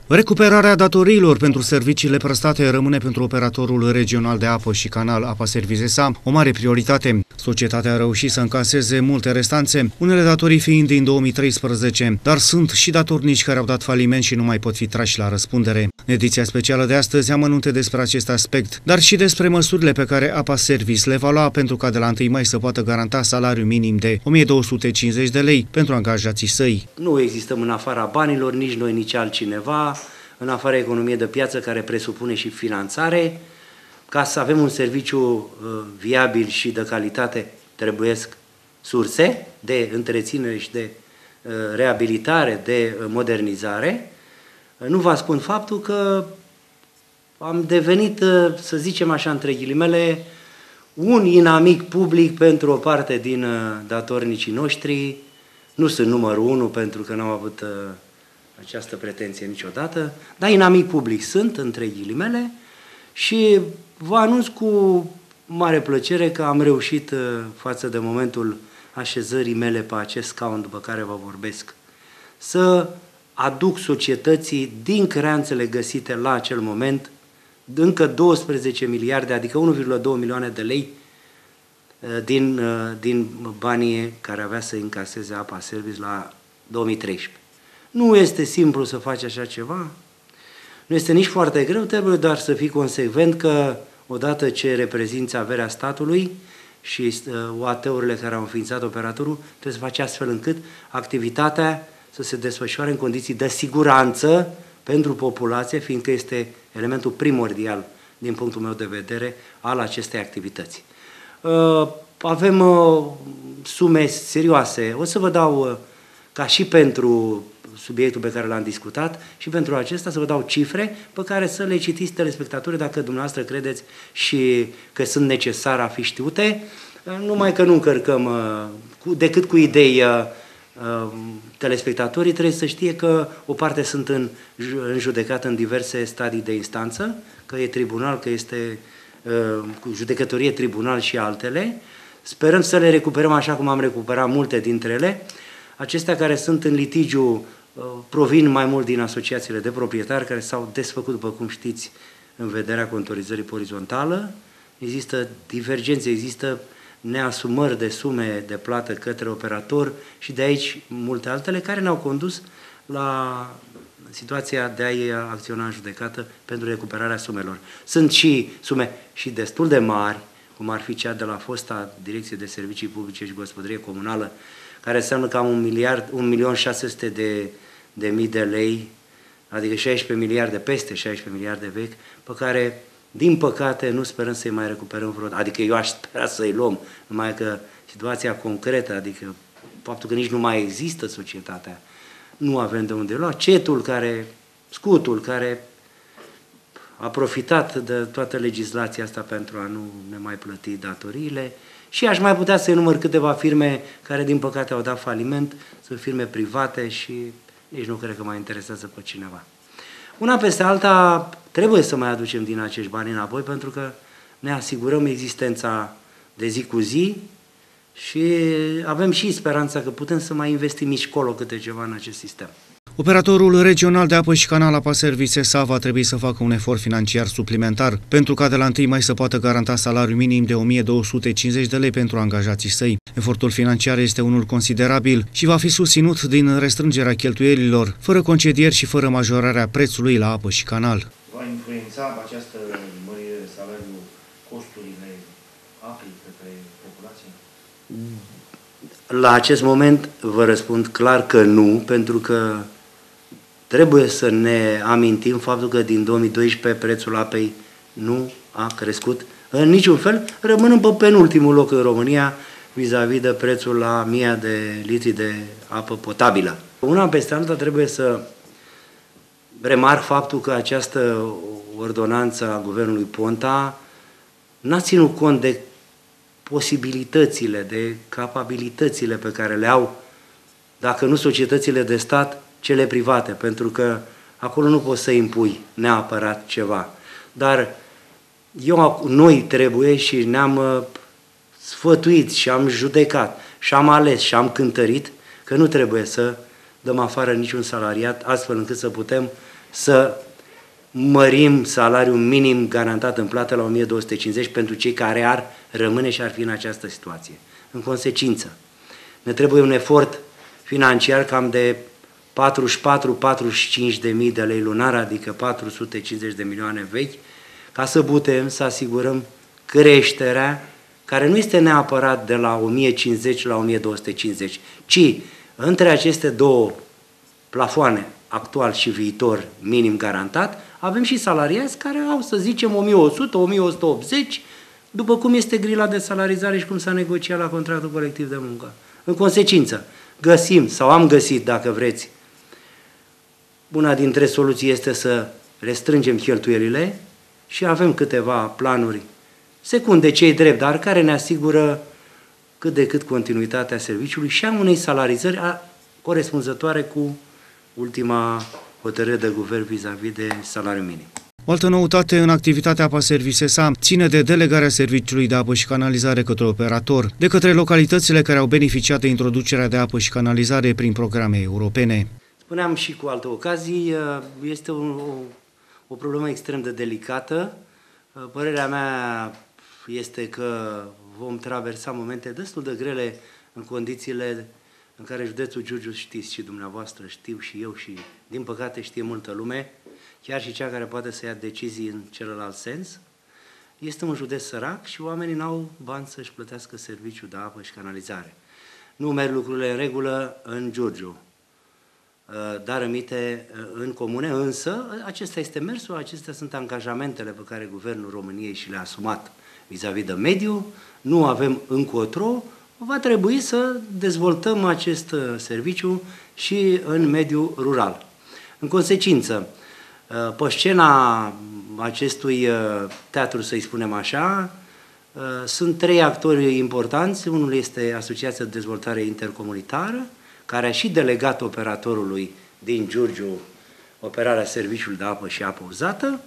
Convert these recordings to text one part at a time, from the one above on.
Recuperarea datoriilor pentru serviciile prestate rămâne pentru operatorul regional de apă și canal Apa Service SA o mare prioritate. Societatea a reușit să încaseze multe restanțe, unele datorii fiind din 2013, dar sunt și datornici care au dat faliment și nu mai pot fi trași la răspundere. În ediția specială de astăzi amănunte despre acest aspect, dar și despre măsurile pe care Apa Service le va lua pentru ca de la 1 mai să poată garanta salariu minim de 1250 de lei pentru angajații săi. Nu existăm în afara banilor, nici noi, nici altcineva, în afara economiei de piață care presupune și finanțare. Ca să avem un serviciu viabil și de calitate, trebuiesc surse de întreținere și de reabilitare, de modernizare. Nu vă spun faptul că am devenit, să zicem așa între ghilimele, un inamic public pentru o parte din datornicii noștri. Nu sunt numărul 1 pentru că n-am avut această pretenție niciodată, dar inamic public sunt, între ghilimele, și vă anunț cu mare plăcere că am reușit față de momentul așezării mele pe acest scaun după care vă vorbesc, să aduc societății din creanțele găsite la acel moment încă 12 miliarde, adică 1,2 milioane de lei din banii care avea să încaseze Apa Service la 2013. Nu este simplu să faci așa ceva, nu este nici foarte greu, trebuie doar să fii consecvent că odată ce reprezinți averea statului și OAT-urile care au înființat operatorul, trebuie să faci astfel încât activitatea să se desfășoare în condiții de siguranță pentru populație, fiindcă este elementul primordial din punctul meu de vedere al acestei activități. Avem sume serioase, o să vă dau ca și pentru subiectul pe care l-am discutat și pentru acesta să vă dau cifre pe care să le citiți telespectatorii dacă dumneavoastră credeți și că sunt necesare a fi știute, numai că nu încărcăm decât cu idei telespectatorii, trebuie să știe că o parte sunt în judecată în diverse stadii de instanță, că e tribunal, că este judecătorie, tribunal și altele. Sperăm să le recuperăm așa cum am recuperat multe dintre ele. Acestea care sunt în litigiu provin mai mult din asociațiile de proprietari care s-au desfăcut, după cum știți, în vederea contorizării pe orizontală. Există divergențe, există neasumări de sume de plată către operator și de aici multe altele care ne-au condus la situația de a-i acționa în judecată pentru recuperarea sumelor. Sunt și sume și destul de mari, cum ar fi cea de la fosta Direcție de Servicii Publice și Gospodărie Comunală, care înseamnă cam 1.600.000 de lei, adică 16 miliarde, peste 16 miliarde vechi, pe care, din păcate, nu sperăm să-i mai recuperăm vreodată. Adică eu aș spera să-i luăm, numai că situația concretă, adică faptul că nici nu mai există societatea, nu avem de unde lua. Scutul care a profitat de toată legislația asta pentru a nu ne mai plăti datoriile și aș mai putea să enumăr câteva firme care din păcate au dat faliment, sunt firme private și nici nu cred că mai interesează pe cineva. Una peste alta trebuie să mai aducem din acești bani înapoi pentru că ne asigurăm existența de zi cu zi și avem și speranța că putem să mai investim nici colo câte ceva în acest sistem. Operatorul regional de apă și canal Apa Service SA va trebui să facă un efort financiar suplimentar pentru ca de la 1 mai să poată garanta salariu minim de 1250 de lei pentru angajații săi. Efortul financiar este unul considerabil și va fi susținut din restrângerea cheltuielilor, fără concedieri și fără majorarea prețului la apă și canal. Va influența această mărire de salariu costurile apei către populație? La acest moment vă răspund clar că nu, pentru că trebuie să ne amintim faptul că din 2012 prețul apei nu a crescut în niciun fel, rămânând pe penultimul loc în România vis-a-vis de prețul la 1000 de litri de apă potabilă. Una peste alta trebuie să remarc faptul că această ordonanță a guvernului Ponta n-a ținut cont de posibilitățile, de capabilitățile pe care le au, dacă nu societățile de stat, cele private, pentru că acolo nu poți să impui neapărat ceva. Dar noi trebuie și ne-am sfătuit și am judecat și am ales și am cântărit că nu trebuie să dăm afară niciun salariat, astfel încât să putem să mărim salariul minim garantat în plată la 1250 pentru cei care ar rămâne și ar fi în această situație. În consecință, ne trebuie un efort financiar cam de 44-45 de mii de lei lunar, adică 450 de milioane vechi, ca să putem să asigurăm creșterea, care nu este neapărat de la 1050 la 1250, ci între aceste două plafoane, actual și viitor, minim garantat, avem și salariați care au, să zicem, 1100, 1180, după cum este grila de salarizare și cum s-a negociat la contractul colectiv de muncă. În consecință, găsim, sau am găsit, dacă vreți, una dintre soluții este să restrângem cheltuielile și avem câteva planuri secunde, cei drept, dar care ne asigură cât de cât continuitatea serviciului și a unei salarizări corespunzătoare cu ultima hotărâre de guvern vis-a-vis de salariul minim. O altă noutate în activitatea APA Servicesa ține de delegarea serviciului de apă și canalizare către operator, de către localitățile care au beneficiat de introducerea de apă și canalizare prin programe europene. Spuneam și cu alte ocazii, este o problemă extrem de delicată. Părerea mea este că vom traversa momente destul de grele în condițiile în care județul Giurgiu, știți și dumneavoastră, știu și eu și din păcate știe multă lume, chiar și cea care poate să ia decizii în celălalt sens, este un județ sărac și oamenii n-au bani să-și plătească serviciul de apă și canalizare. Nu merg lucrurile în regulă în Giurgiu, dar rămite în comune, însă acesta este mersul, acestea sunt angajamentele pe care Guvernul României și le-a asumat vis-a-vis de mediu, nu avem încotro, va trebui să dezvoltăm acest serviciu și în mediul rural. În consecință, pe scena acestui teatru, să-i spunem așa, sunt trei actori importanți. Unul este Asociația de Dezvoltare Intercomunitară, care a și delegat operatorului din Giurgiu operarea serviciului de apă și apă uzată.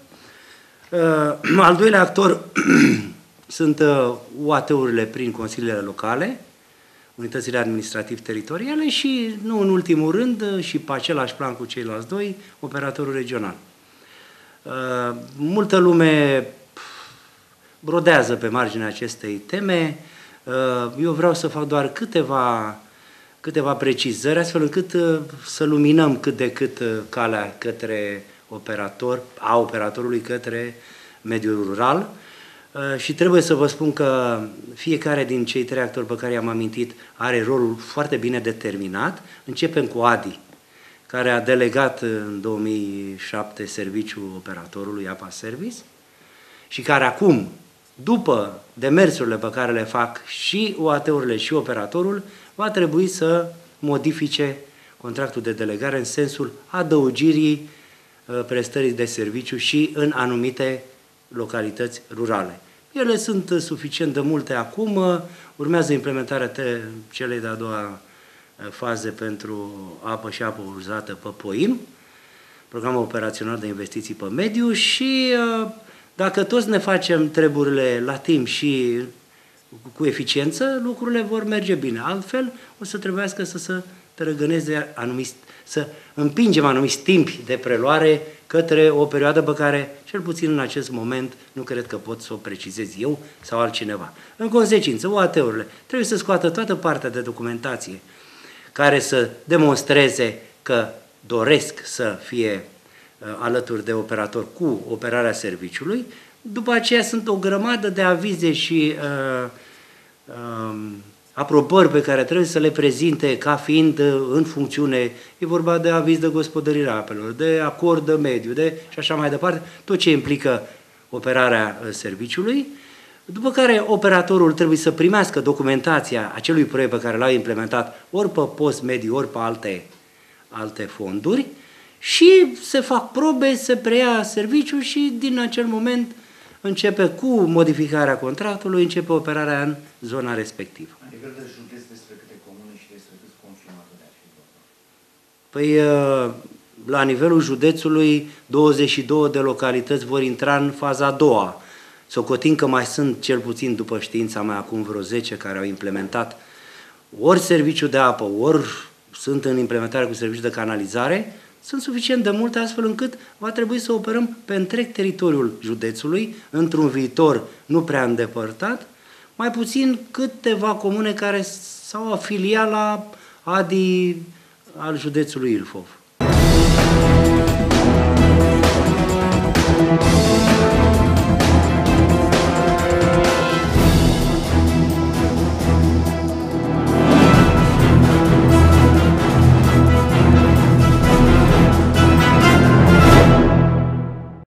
Al doilea actor sunt UAT-urile prin consiliile locale, unitățile administrativ-teritoriale și, nu în ultimul rând, și pe același plan cu ceilalți doi, operatorul regional. Multă lume brodează pe marginea acestei teme. Eu vreau să fac doar câteva precizări, astfel încât să luminăm cât de cât calea către operatorului către mediul rural. Și trebuie să vă spun că fiecare din cei trei actori pe care i-am amintit are rolul foarte bine determinat. Începem cu ADI, care a delegat în 2007 serviciul operatorului APA Service și care acum, după demersurile pe care le fac și UAT-urile și operatorul, va trebui să modifice contractul de delegare în sensul adăugirii prestării de serviciu și în anumite localități rurale. Ele sunt suficient de multe acum, urmează implementarea celei de-a doua faze pentru apă și apă uzată pe POIM, Programul Operațional de Investiții pe Mediu, și dacă toți ne facem treburile la timp și cu eficiență, lucrurile vor merge bine. Altfel, o să trebuiască să se tărăgăneze să împingem anumiți timpi de preluare către o perioadă pe care, cel puțin în acest moment, nu cred că pot să o precizez eu sau altcineva. În consecință, UAT-urile trebuie să scoată toată partea de documentație care să demonstreze că doresc să fie alături de operator cu operarea serviciului. După aceea sunt o grămadă de avize și aprobări pe care trebuie să le prezinte ca fiind în funcțiune. E vorba de aviz de gospodărire a apelor, de acord de mediu, și așa mai departe, tot ce implică operarea serviciului, după care operatorul trebuie să primească documentația acelui proiect pe care l-a implementat ori pe post mediu, ori pe alte fonduri și se fac probe, se preia serviciul și din acel moment începe cu modificarea contractului, începe operarea în zona respectivă. La nivel de județ, despre câte comune și despre câți consumatori ar fi vorba? Păi, la nivelul județului, 22 de localități vor intra în faza a doua. Socotim că mai sunt, cel puțin după știința mea, acum vreo 10 care au implementat ori serviciul de apă, ori sunt în implementare cu serviciul de canalizare, sunt suficient de multe astfel încât va trebui să operăm pe întreg teritoriul județului, într-un viitor nu prea îndepărtat, mai puțin câteva comune care s-au afiliat la ADI al județului Ilfov.